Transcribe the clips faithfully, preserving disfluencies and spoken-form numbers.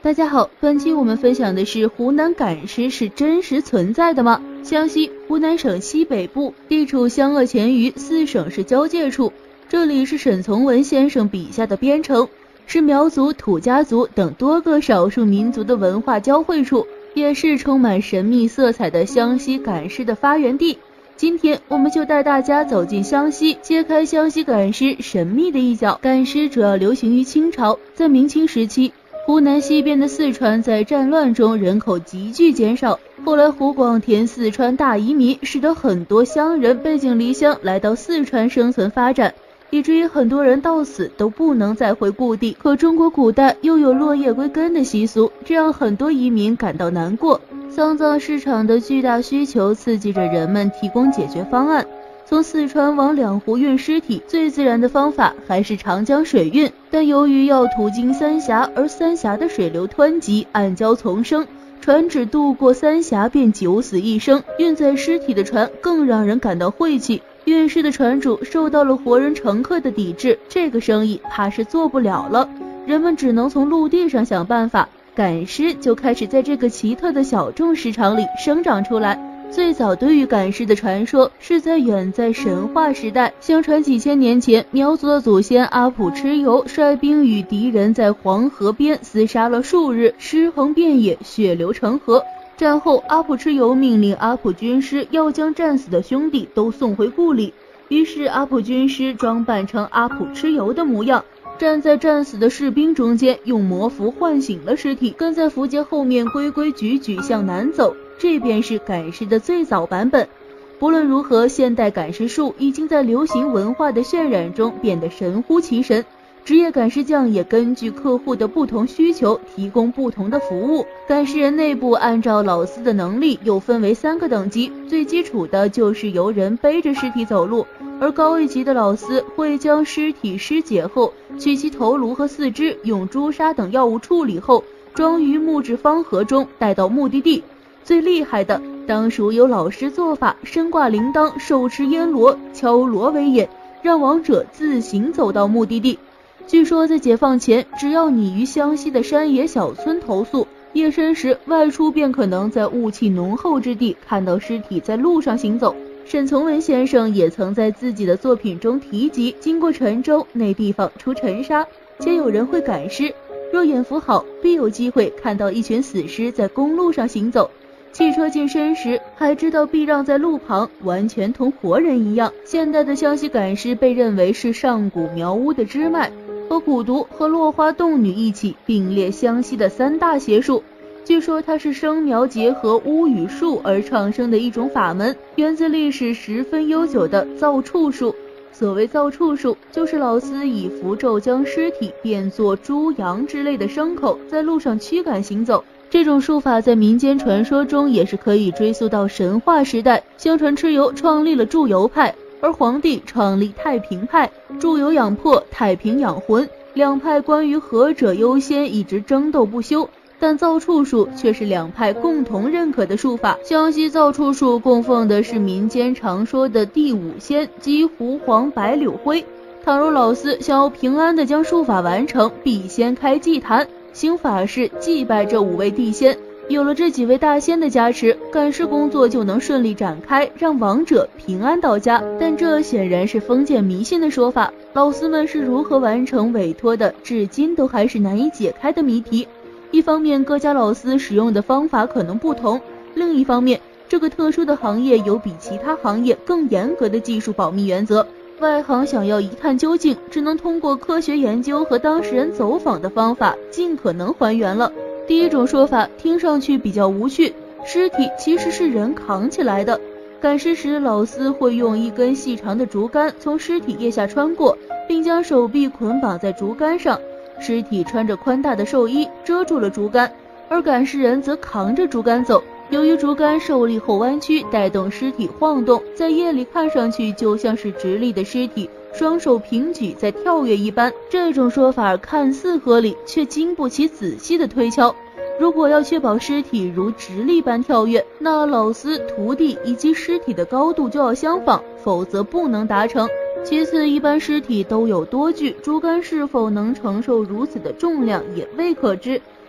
大家好，本期我们分享的是湖南赶尸是真实存在的吗？湘西湖南省西北部，地处湘鄂黔渝四省市交界处，这里是沈从文先生笔下的边城，是苗族、土家族等多个少数民族的文化交汇处，也是充满神秘色彩的湘西赶尸的发源地。今天我们就带大家走进湘西，揭开湘西赶尸神秘的一角。赶尸主要流行于清朝，在明清时期，湖南西边的四川在战乱中人口急剧减少，后来湖广填四川大移民，使得很多乡人背井离乡来到四川生存发展，以至于很多人到死都不能再回故地。可中国古代又有落叶归根的习俗，这让很多移民感到难过。丧葬市场的巨大需求刺激着人们提供解决方案。从四川往两湖运尸体，最自然的方法还是长江水运，但由于要途经三峡，而三峡的水流湍急，暗礁丛生，船只渡过三峡便九死一生。运载尸体的船更让人感到晦气，运尸的船主受到了活人乘客的抵制，这个生意怕是做不了了。人们只能从陆地上想办法，赶尸就开始在这个奇特的小众市场里生长出来。最早对于赶尸的传说是在远在神话时代，相传几千年前，苗族的祖先阿普蚩尤率兵与敌人在黄河边厮杀了数日，尸横遍野，血流成河。战后，阿普蚩尤命令阿普军师要将战死的兄弟都送回故里，于是阿普军师装扮成阿普蚩尤的模样，站在战死的士兵中间，用魔符唤醒了尸体，跟在符节后面规规矩矩向南走。这便是赶尸的最早版本。不论如何，现代赶尸术已经在流行文化的渲染中变得神乎其神。职业赶尸匠也根据客户的不同需求提供不同的服务。赶尸人内部按照老司的能力又分为三个等级，最基础的就是由人背着尸体走路，而高一级的老司会将尸体尸解后，取其头颅和四肢，用朱砂等药物处理后，装于木质方盒中带到目的地。最厉害的当属有老师做法，身挂铃铛，手持烟锣，敲锣为引，让亡者自行走到目的地。据说在解放前，只要你于湘西的山野小村投宿，夜深时外出便可能在雾气浓厚之地看到尸体在路上行走。沈从文先生也曾在自己的作品中提及，经过陈州那地方出尘沙，且有人会赶尸，若眼福好，必有机会看到一群死尸在公路上行走。汽车近身时，还知道避让在路旁，完全同活人一样。现代的湘西赶尸被认为是上古苗巫的支脉，和蛊毒和落花洞女一起并列湘西的三大邪术。据说它是生苗结合巫与术而创生的一种法门，源自历史十分悠久的造畜术。所谓造畜术，就是老司以符咒将尸体变作猪、羊之类的牲口，在路上驱赶行走。这种术法在民间传说中也是可以追溯到神话时代。相传蚩尤创立了祝由派，而黄帝创立太平派。祝由养魄，太平养魂，两派关于何者优先一直争斗不休，但造畜术却是两派共同认可的术法。湘西造畜术供奉的是民间常说的第五仙，即狐黄白柳灰。倘若老司想要平安地将术法完成，必先开祭坛，行法事祭拜这五位地仙，有了这几位大仙的加持，赶尸工作就能顺利展开，让亡者平安到家。但这显然是封建迷信的说法，老司们是如何完成委托的，至今都还是难以解开的谜题。一方面，各家老司使用的方法可能不同，另一方面，这个特殊的行业有比其他行业更严格的技术保密原则。外行想要一探究竟，只能通过科学研究和当事人走访的方法尽可能还原了。第一种说法听上去比较无趣，尸体其实是人扛起来的。赶尸时，老司会用一根细长的竹竿从尸体腋下穿过，并将手臂捆绑在竹竿上，尸体穿着宽大的寿衣遮住了竹竿，而赶尸人则扛着竹竿走。由于竹竿受力后弯曲，带动尸体晃动，在夜里看上去就像是直立的尸体双手平举在跳跃一般。这种说法看似合理，却经不起仔细的推敲。如果要确保尸体如直立般跳跃，那老司、徒弟以及尸体的高度就要相仿，否则不能达成。其次，一般尸体都有多具，竹竿是否能承受如此的重量也未可知。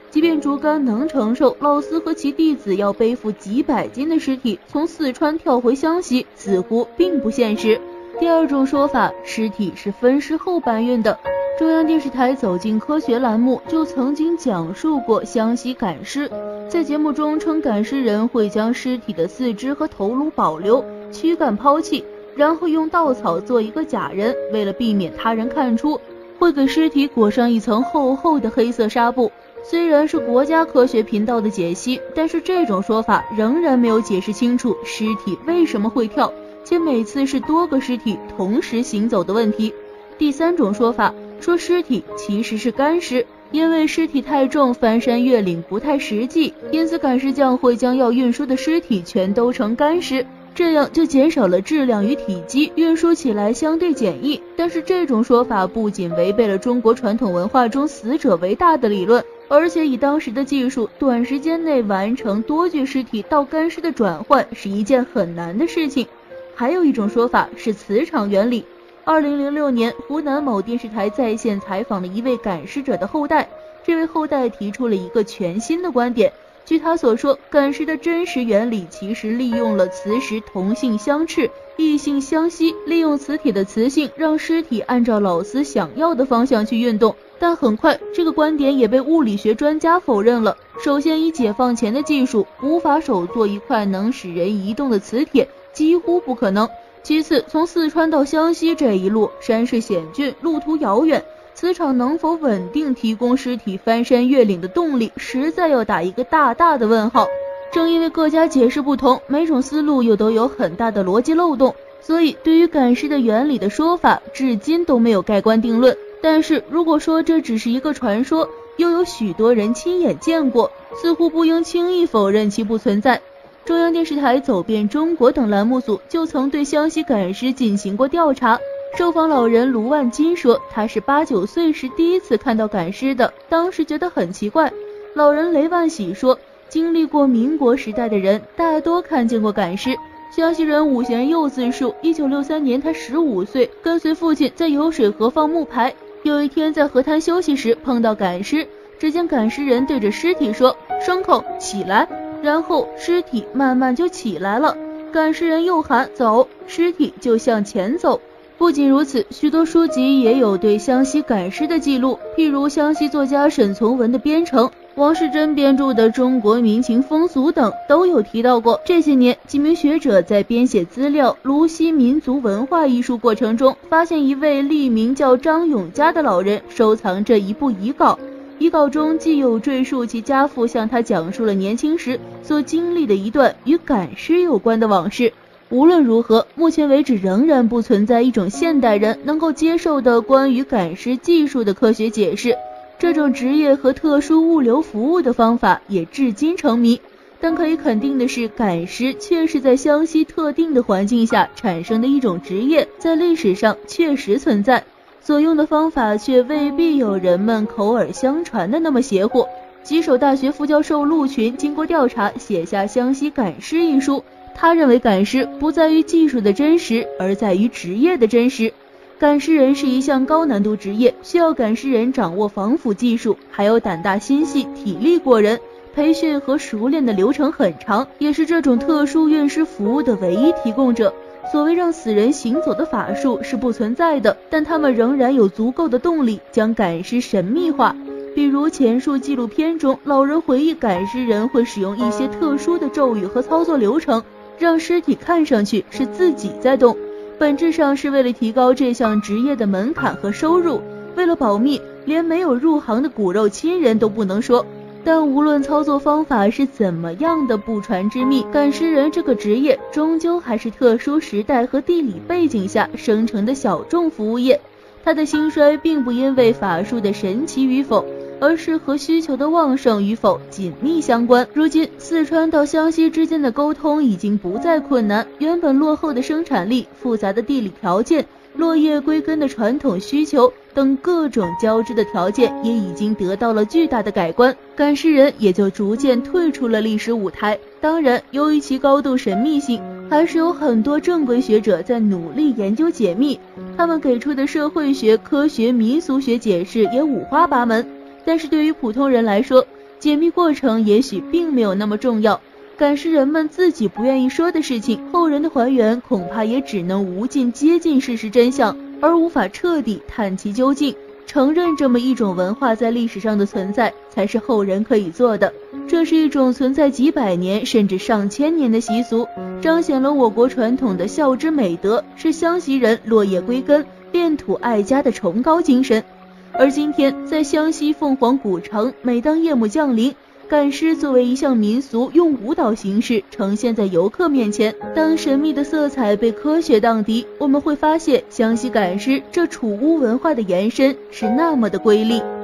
即便竹竿能承受老司和其弟子要背负几百斤的尸体从四川跳回湘西，似乎并不现实。第二种说法，尸体是分尸后搬运的。中央电视台走进科学栏目就曾经讲述过湘西赶尸，在节目中称赶尸人会将尸体的四肢和头颅保留，躯干抛弃，然后用稻草做一个假人，为了避免他人看出，会给尸体裹上一层厚厚的黑色纱布。虽然是国家科学频道的解析，但是这种说法仍然没有解释清楚尸体为什么会跳，且每次是多个尸体同时行走的问题。第三种说法说尸体其实是干尸，因为尸体太重，翻山越岭不太实际，因此赶尸匠会将要运输的尸体全都成干尸，这样就减少了质量与体积，运输起来相对简易。但是这种说法不仅违背了中国传统文化中死者为大的理论，而且以当时的技术，短时间内完成多具尸体到干尸的转换是一件很难的事情。还有一种说法是磁场原理。二零零六年，湖南某电视台在线采访了一位赶尸者的后代，这位后代提出了一个全新的观点。据他所说，赶尸的真实原理其实利用了磁石同性相斥，异性相吸，利用磁铁的磁性让尸体按照老司想要的方向去运动。但很快，这个观点也被物理学专家否认了。首先，以解放前的技术，无法手做一块能使人移动的磁铁，几乎不可能。其次，从四川到湘西这一路，山势险峻，路途遥远，磁场能否稳定提供尸体翻山越岭的动力，实在要打一个大大的问号。正因为各家解释不同，每种思路又都有很大的逻辑漏洞，所以对于赶尸的原理的说法，至今都没有盖棺定论。但是如果说这只是一个传说，又有许多人亲眼见过，似乎不应轻易否认其不存在。中央电视台走遍中国等栏目组就曾对湘西赶尸进行过调查。受访老人卢万金说，他是八九岁时第一次看到赶尸的，当时觉得很奇怪。老人雷万喜说，经历过民国时代的人大多看见过赶尸。湘西人武贤佑自述，一九六三年他十五岁，跟随父亲在油水河放木牌，有一天在河滩休息时碰到赶尸，只见赶尸人对着尸体说，牲口起来，然后尸体慢慢就起来了，赶尸人又喊走，尸体就向前走。不仅如此，许多书籍也有对湘西赶尸的记录，譬如湘西作家沈从文的《编程》，王世贞编著的《中国民情风俗》等都有提到过。这些年，几名学者在编写资料《卢溪民族文化》一书过程中，发现一位历名叫张永嘉的老人收藏着一部遗稿，遗稿中既有赘述其家父向他讲述了年轻时所经历的一段与赶尸有关的往事。无论如何，目前为止仍然不存在一种现代人能够接受的关于赶尸技术的科学解释。这种职业和特殊物流服务的方法也至今成谜。但可以肯定的是，赶尸确实在湘西特定的环境下产生的一种职业，在历史上确实存在，所用的方法却未必有人们口耳相传的那么邪乎。吉首大学副教授陆群经过调查写下《湘西赶尸》一书，他认为赶尸不在于技术的真实，而在于职业的真实。赶尸人是一项高难度职业，需要赶尸人掌握防腐技术，还有胆大心细，体力过人，培训和熟练的流程很长，也是这种特殊运尸服务的唯一提供者。所谓让死人行走的法术是不存在的，但他们仍然有足够的动力将赶尸神秘化。比如前述纪录片中，老人回忆赶尸人会使用一些特殊的咒语和操作流程，让尸体看上去是自己在动，本质上是为了提高这项职业的门槛和收入。为了保密，连没有入行的骨肉亲人都不能说。但无论操作方法是怎么样的不传之秘，赶尸人这个职业终究还是特殊时代和地理背景下生成的小众服务业。它的兴衰并不因为法术的神奇与否，而是和需求的旺盛与否紧密相关。如今四川到湘西之间的沟通已经不再困难，原本落后的生产力、复杂的地理条件、落叶归根的传统需求等各种交织的条件也已经得到了巨大的改观，赶尸人也就逐渐退出了历史舞台。当然，由于其高度神秘性，还是有很多正规学者在努力研究解密，他们给出的社会学、科学、民俗学解释也五花八门。但是对于普通人来说， 解密过程也许并没有那么重要，赶尸人们自己不愿意说的事情，后人的还原恐怕也只能无尽接近事实真相，而无法彻底探其究竟。承认这么一种文化在历史上的存在，才是后人可以做的。这是一种存在几百年甚至上千年的习俗，彰显了我国传统的孝之美德，是湘西人落叶归根、恋土爱家的崇高精神。而今天，在湘西凤凰古城，每当夜幕降临，赶尸作为一项民俗，用舞蹈形式呈现在游客面前。当神秘的色彩被科学荡涤，我们会发现湘西赶尸这楚巫文化的延伸是那么的瑰丽。